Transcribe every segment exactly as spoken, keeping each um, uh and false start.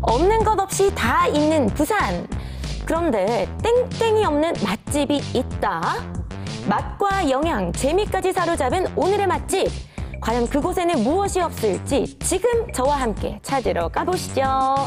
없는 것 없이 다 있는 부산. 그런데 땡땡이 없는 맛집이 있다. 맛과 영양, 재미까지 사로잡은 오늘의 맛집. 과연 그곳에는 무엇이 없을지 지금 저와 함께 찾으러 가보시죠.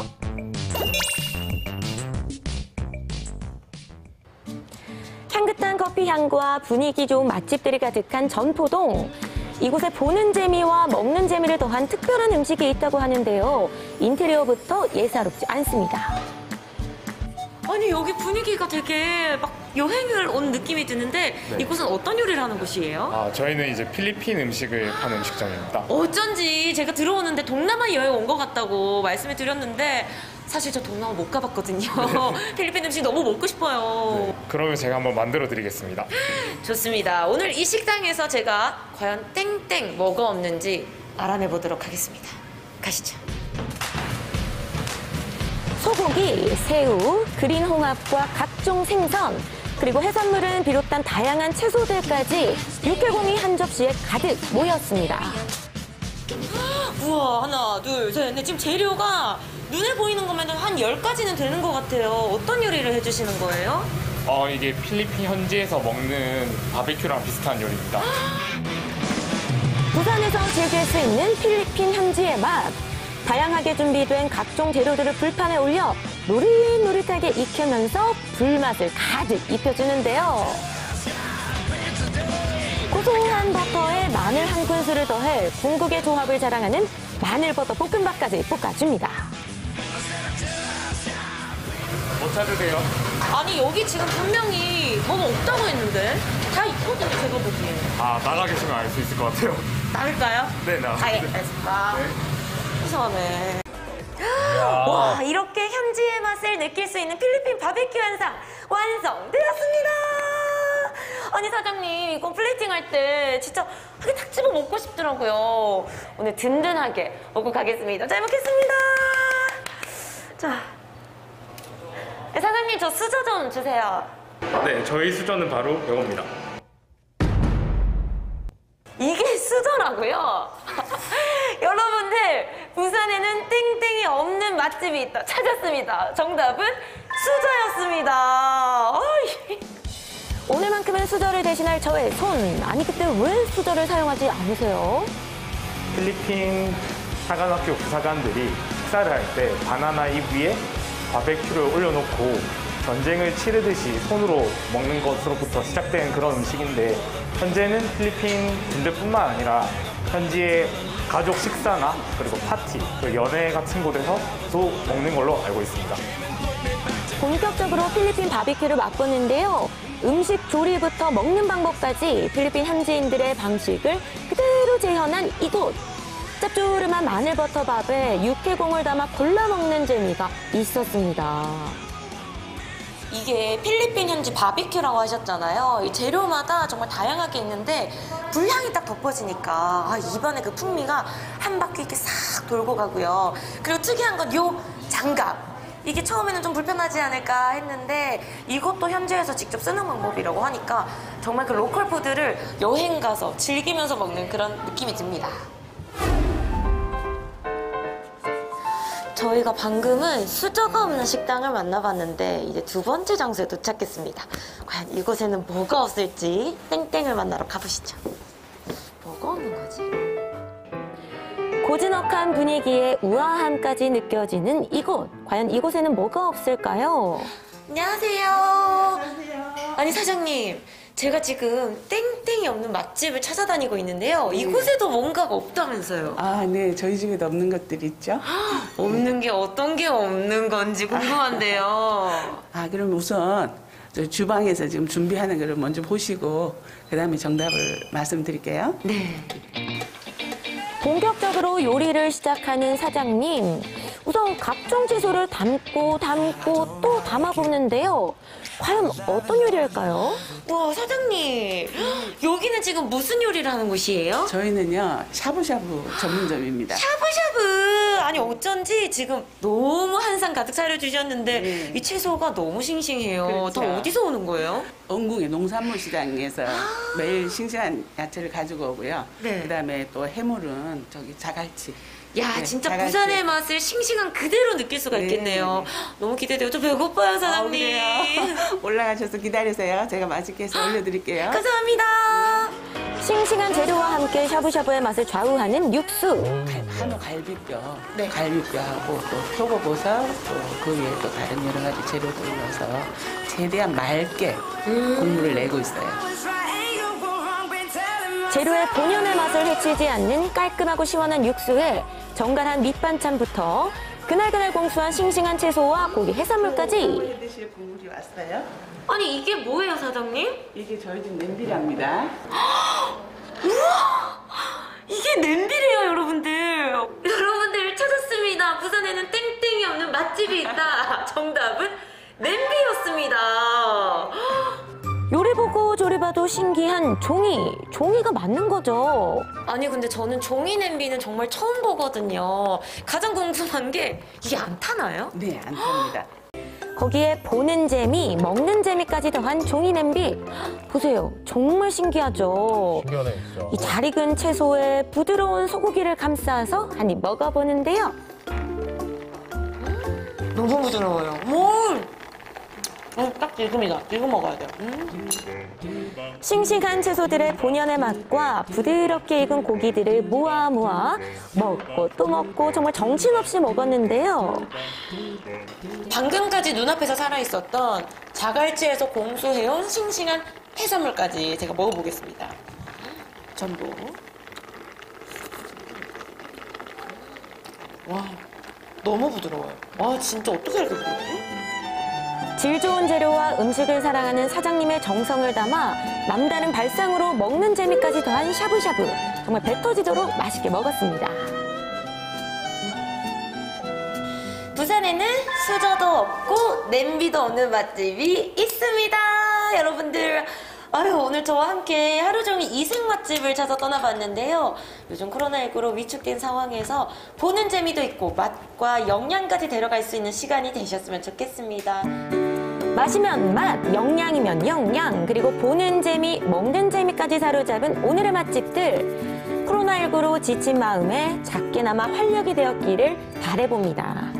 향긋한 커피 향과 분위기 좋은 맛집들이 가득한 전포동. 이곳에 보는 재미와 먹는 재미를 더한 특별한 음식이 있다고 하는데요. 인테리어부터 예사롭지 않습니다. 아니, 여기 분위기가 되게 막 여행을 온 느낌이 드는데 네. 이곳은 어떤 요리를 하는 곳이에요? 아, 저희는 이제 필리핀 음식을 파는 음식점입니다. 어쩐지 제가 들어오는데 동남아 여행 온 것 같다고 말씀을 드렸는데 사실 저 동남아 못 가봤거든요. 필리핀 음식 너무 먹고 싶어요. 네, 그러면 제가 한번 만들어 드리겠습니다. 좋습니다. 오늘 이 식당에서 제가 과연 땡땡 뭐가 없는지 알아내 보도록 하겠습니다. 가시죠. 소고기, 새우, 그린 홍합과 각종 생선, 그리고 해산물은 비롯한 다양한 채소들까지 육개공이 한 접시에 가득 모였습니다. 우와, 하나, 둘, 셋, 넷. 지금 재료가 눈에 보이는 것만 한 열 가지는 되는 것 같아요. 어떤 요리를 해주시는 거예요? 어, 이게 필리핀 현지에서 먹는 바베큐랑 비슷한 요리입니다. 부산에서 즐길 수 있는 필리핀 현지의 맛. 다양하게 준비된 각종 재료들을 불판에 올려 노릇노릇하게 익히면서 불맛을 가득 입혀주는데요. 고소한 버터에 마늘 한 큰술을 더해 궁극의 조합을 자랑하는 마늘버터 볶음밥까지 볶아줍니다. 뭐 찾으세요? 아니, 여기 지금 분명히 뭐가 없다고 했는데 다 있거든요, 제가 보기에. 아, 나가 계시면 알 수 있을 것 같아요. 나갈까요? 네, 나. 아, 예, 알겠습니다. 네. 이상하네. 와, 이렇게 현지의 맛을 느낄 수 있는 필리핀 바베큐 한상 완성되었습니다. 아니, 사장님, 이거 플레이팅 할 때 진짜 하게 탁 집어 먹고 싶더라고요. 오늘 든든하게 먹고 가겠습니다. 잘 먹겠습니다. 자, 네, 사장님, 저 수저 좀 주세요. 네, 저희 수저는 바로 이겁니다. 이게 수저라고요? 여러분들, 부산에는 땡땡이 없는 맛집이 있다. 찾았습니다. 정답은 수저였습니다. 어이. 오늘만큼은 수저를 대신할 저의 손. 아니, 그때 왜 수저를 사용하지 않으세요? 필리핀 사관학교 부사관들이 식사를 할 때 바나나 잎 위에 바베큐를 올려놓고 전쟁을 치르듯이 손으로 먹는 것으로부터 시작된 그런 음식인데, 현재는 필리핀 군대뿐만 아니라 현지의 가족 식사나 그리고 파티, 그리고 연회 같은 곳에서도 먹는 걸로 알고 있습니다. 본격적으로 필리핀 바비큐를 맛보는데요. 음식 조리부터 먹는 방법까지 필리핀 현지인들의 방식을 그대로 재현한 이곳. 짭조름한 마늘버터밥에 육개공을 담아 골라 먹는 재미가 있었습니다. 이게 필리핀 현지 바비큐라고 하셨잖아요. 이 재료마다 정말 다양하게 있는데 불향이 딱 덮어지니까 아, 입안에 그 풍미가 한 바퀴 이렇게 싹 돌고 가고요. 그리고 특이한 건 요 장갑. 이게 처음에는 좀 불편하지 않을까 했는데 이것도 현지에서 직접 쓰는 방법이라고 하니까 정말 그 로컬 푸드를 여행 가서 즐기면서 먹는 그런 느낌이 듭니다. 저희가 방금은 수저가 없는 식당을 만나봤는데 이제 두 번째 장소에 도착했습니다. 과연 이곳에는 뭐가 없을지 땡땡을 만나러 가보시죠. 뭐가 없는 거지? 고즈넉한 분위기에 우아함까지 느껴지는 이곳. 과연 이곳에는 뭐가 없을까요? 안녕하세요. 안녕하세요. 아니, 사장님, 제가 지금 땡땡이 없는 맛집을 찾아다니고 있는데요. 이곳에도 뭔가가 없다면서요? 아, 네. 저희 집에도 없는 것들이 있죠. 없는 게 어떤 게 없는 건지 궁금한데요. 아, 그럼 우선 저 주방에서 지금 준비하는 거를 먼저 보시고 그 다음에 정답을 말씀드릴게요. 네. 본격적으로 요리를 시작하는 사장님. 우선 각종 채소를 담고 담고 또 담아보는데요. 과연 어떤 요리일까요? 와, 사장님, 여기는 지금 무슨 요리를 하는 곳이에요? 저희는요, 샤브샤브 전문점입니다. 샤브샤브! 아니, 어쩐지 지금 너무 한상 가득 차려주셨는데 네. 이 채소가 너무 싱싱해요. 그렇죠. 다 어디서 오는 거예요? 원궁의 농산물 시장에서 매일 싱싱한 야채를 가지고 오고요. 네. 그다음에 또 해물은 저기 자갈치 야, 네, 진짜 다 같이. 부산의 맛을 싱싱한 그대로 느낄 수가 네, 있겠네요. 네, 너무 기대돼요. 저 배고파요, 아, 사장님. 그래요? 올라가셔서 기다리세요. 제가 맛있게 해서 올려드릴게요. 감사합니다. 싱싱한 재료와 함께 샤브샤브의 맛을 좌우하는 육수. 갈- 한우 갈비뼈, 네. 갈비뼈하고 또 표고버섯, 또 그 위에 또 다른 여러 가지 재료를 넣어서 최대한 맑게 국물을 내고 있어요. 재료의 본연의 맛을 해치지 않는 깔끔하고 시원한 육수에 정갈한 밑반찬부터 그날그날 공수한 싱싱한 채소와 고기 해산물까지. 해 드실 국물이 왔어요. 아니, 이게 뭐예요, 사장님? 이게 저희 집 냄비랍니다. 이게 냄비래요, 여러분들. 여러분들 찾았습니다. 부산에는 땡땡이 없는 맛집이 있다. 정답은 냄비였습니다. 요리 보고 조리 봐도 신기한 종이. 종이가 맞는 거죠. 아니, 근데 저는 종이 냄비는 정말 처음 보거든요. 가장 궁금한 게 이게 안 타나요? 네, 안 탑니다. 거기에 보는 재미, 먹는 재미까지 더한 종이 냄비. 보세요. 정말 신기하죠. 신기하네, 진짜. 이 잘 익은 채소에 부드러운 소고기를 감싸서 한 입 먹어보는데요. 너무 부드러워요. 음! 음, 딱 지금이다. 지금 먹어야 돼요. 음. 싱싱한 채소들의 본연의 맛과 부드럽게 익은 고기들을 모아 모아 먹고 또 먹고 정말 정신없이 먹었는데요. 방금까지 눈앞에서 살아있었던 자갈치에서 공수해온 싱싱한 해산물까지 제가 먹어보겠습니다. 전부. 와, 너무 부드러워요. 와, 진짜 어떻게 이렇게 부드럽지? 질 좋은 재료와 음식을 사랑하는 사장님의 정성을 담아 남다른 발상으로 먹는 재미까지 더한 샤브샤브. 정말 배 터지도록 맛있게 먹었습니다. 부산에는 수저도 없고 냄비도 없는 맛집이 있습니다. 여러분들, 아유, 오늘 저와 함께 하루 종일 이색 맛집을 찾아 떠나봤는데요. 요즘 코로나십구로 위축된 상황에서 보는 재미도 있고 맛과 영양까지 데려갈 수 있는 시간이 되셨으면 좋겠습니다. 맛이면 맛, 영양이면 영양, 그리고 보는 재미, 먹는 재미까지 사로잡은 오늘의 맛집들. 코로나십구로 지친 마음에 작게나마 활력이 되었기를 바라봅니다.